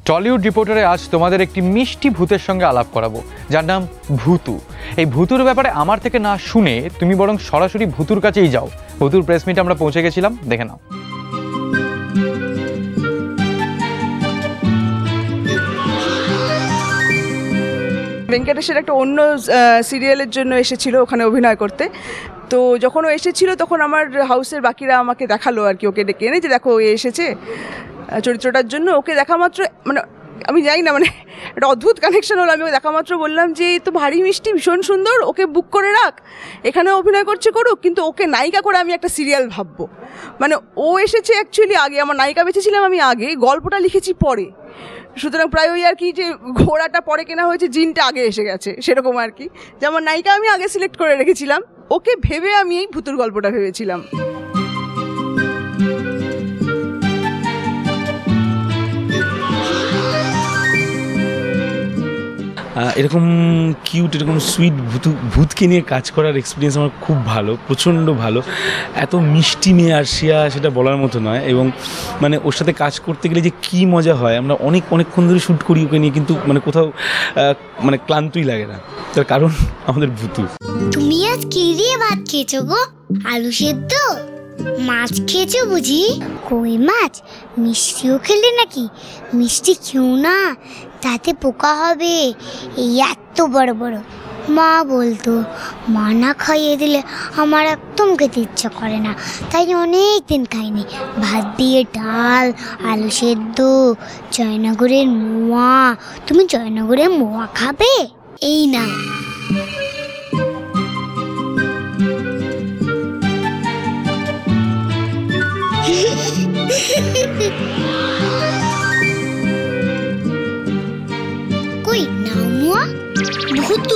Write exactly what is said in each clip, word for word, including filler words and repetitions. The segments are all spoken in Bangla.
টলিউড রিপোর্টারে আজ তোমাদের একটি মিষ্টি ভূতের সঙ্গে আলাপ করাবো, যার নাম ভূতু। এই ভূতুর ব্যাপারে আমার থেকে না শুনে তুমি বরং সরাসরি ভূতুর কাছেই যাও। ভূতুর প্রেস মিটে আমরা পৌঁছে গেছিলাম, দেখে নাও। ভেঙ্কটেশের একটা অন্য সিরিয়ালের জন্য এসেছিল ওখানে অভিনয় করতে। তো যখন ও এসেছিল তখন আমার হাউসের বাকিরা আমাকে দেখালো আর কি, ওকে ডেকে এনে যে দেখো ও এসেছে চরিত্রটার জন্য। ওকে দেখা মাত্র মানে আমি জানি না, মানে একটা অদ্ভুত কানেকশন হলো। আমি ওকে দেখা মাত্র বললাম যে তো ভারী মিষ্টি, ভীষণ সুন্দর, ওকে বুক করে রাখ, এখানে অভিনয় করছে করুক, কিন্তু ওকে নায়িকা করে আমি একটা সিরিয়াল ভাববো। মানে ও এসেছে অ্যাকচুয়ালি আগে, আমার নায়িকা বেঁচেছিলাম আমি আগে, গল্পটা লিখেছি পরে। সুতরাং প্রায় ওই আর কি যে ঘোড়াটা পরে কেনা হয়েছে, জিনটা আগে এসে গেছে সেরকম আর কি। যেমন নায়িকা আমি আগে সিলেক্ট করে রেখেছিলাম, ওকে ভেবে আমি এই ভূতুর গল্পটা ভেবেছিলাম। এরকম কিউট, এরকম সুইট ভূতু ভূতকে নিয়ে কাজ করার এক্সপিরিয়েন্স আমার খুব ভালো, প্রচণ্ড ভালো। এত মিষ্টি মেয়ে আরশিয়া সেটা বলার মতো নয়। এবং মানে ওর সাথে কাজ করতে গেলে যে কী মজা হয়, আমরা অনেক অনেকক্ষণ ধরে শ্যুট করি ওকে নিয়ে, কিন্তু মানে কোথাও মানে ক্লান্তই লাগে না, তার কারণ আমাদের ভূতু। তুমি আজ কি দিয়ে ভাত খেয়েছো গো? আলু সেদ্ধ? মাছ খেয়েছো বুঝি? কই মাছ? মিষ্টিও খেলে নাকি? মিষ্টি খেও না, তাতে পোকা হবে। এই এত বড় বড় মা বলতো, মা না খাইয়ে দিলে আমার একদম খেতে ইচ্ছা করে না, তাই অনেক দিন খাইনি। ভাত দিয়ে ডাল, আলু সেদ্ধ, জয়নগরের মোয়া। তুমি জয়নগরের মোয়া খাবে? এই না। কই নাও মোয়া? ভূতু।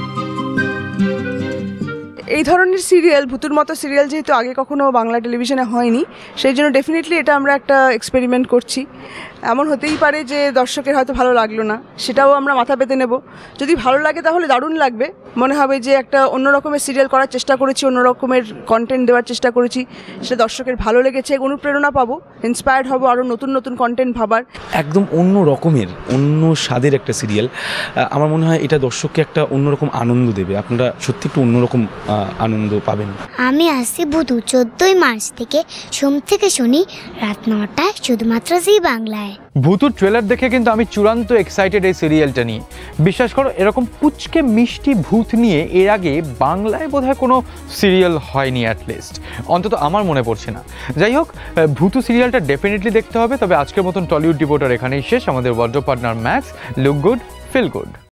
এই ধরনের সিরিয়াল, ভূতুর মতো সিরিয়াল যেহেতু আগে কখনো বাংলা টেলিভিশনে হয়নি, সেই জন্য ডেফিনেটলি এটা আমরা একটা এক্সপেরিমেন্ট করছি। এমন হতেই পারে যে দর্শকের হয়তো ভালো লাগলো না, সেটাও আমরা মাথা পেতে নেব। যদি ভালো লাগে তাহলে দারুণ লাগবে, মনে হবে যে একটা অন্য রকমের সিরিয়াল করার চেষ্টা করেছি, অন্য রকমের কন্টেন্ট দেওয়ার চেষ্টা করেছি, সেটা দর্শকের ভালো লেগেছে, অনুপ্রেরণা পাবো, ইন্সপায়ার্ড হবো আরও নতুন নতুন কন্টেন্ট ভাবার। একদম অন্য রকমের, অন্য স্বাদের একটা সিরিয়াল। আমার মনে হয় এটা দর্শককে একটা অন্যরকম আনন্দ দেবে, আপনারা সত্যি একটু অন্যরকম আনন্দ পাবেন। আমি আসছি ভূতু চোদ্দই মার্চ থেকে, সোম থেকে শনি রাত নটায়, শুধুমাত্র জি বাংলায়। ভূতুর ট্রেলার দেখে কিন্তু আমি চূড়ান্ত এক্সাইটেড এই সিরিয়ালটা নিয়ে। বিশ্বাস করো, এরকম পুচকে মিষ্টি ভূত নিয়ে এর আগে বাংলায় বোধহয় কোনো সিরিয়াল হয়নি, অ্যাটলিস্ট অন্তত আমার মনে পড়ছে না। যাই হোক, ভূতু সিরিয়ালটা ডেফিনেটলি দেখতে হবে। তবে আজকের মতন টলিউড রিপোর্টার এখানেই শেষ। আমাদের wardrobe partner Max, look good, feel good.